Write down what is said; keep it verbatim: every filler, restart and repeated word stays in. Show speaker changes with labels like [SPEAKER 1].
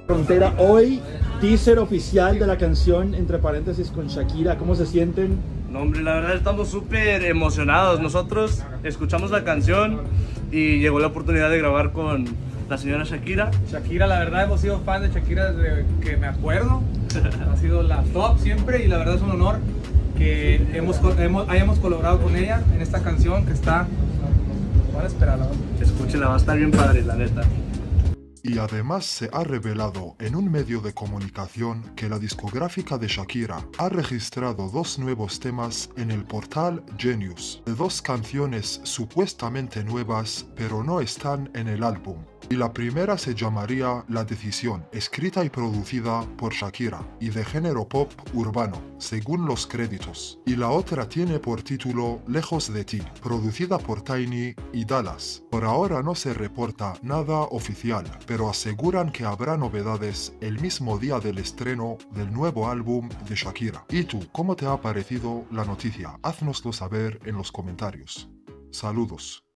[SPEAKER 1] Frontera hoy, teaser oficial de la canción entre paréntesis con Shakira. ¿Cómo se sienten?
[SPEAKER 2] No, hombre, la verdad estamos súper emocionados. Nosotros escuchamos la canción y llegó la oportunidad de grabar con la señora Shakira.
[SPEAKER 3] Shakira, la verdad hemos sido fan de Shakira desde que me acuerdo. Ha sido la top siempre y la verdad es un honor que hemos, hemos, hayamos colaborado con ella en esta canción que está... Van a esperarla.
[SPEAKER 2] Escúchenla, va a estar bien padre, la neta.
[SPEAKER 4] Y además se ha revelado en un medio de comunicación que la discográfica de Shakira ha registrado dos nuevos temas en el portal Genius, de dos canciones supuestamente nuevas pero no están en el álbum. Y la primera se llamaría La Decisión, escrita y producida por Shakira, y de género pop urbano, según los créditos. Y la otra tiene por título Lejos de ti, producida por Tiny y Dallas. Por ahora no se reporta nada oficial, pero aseguran que habrá novedades el mismo día del estreno del nuevo álbum de Shakira. ¿Y tú, cómo te ha parecido la noticia? Haznoslo saber en los comentarios. Saludos.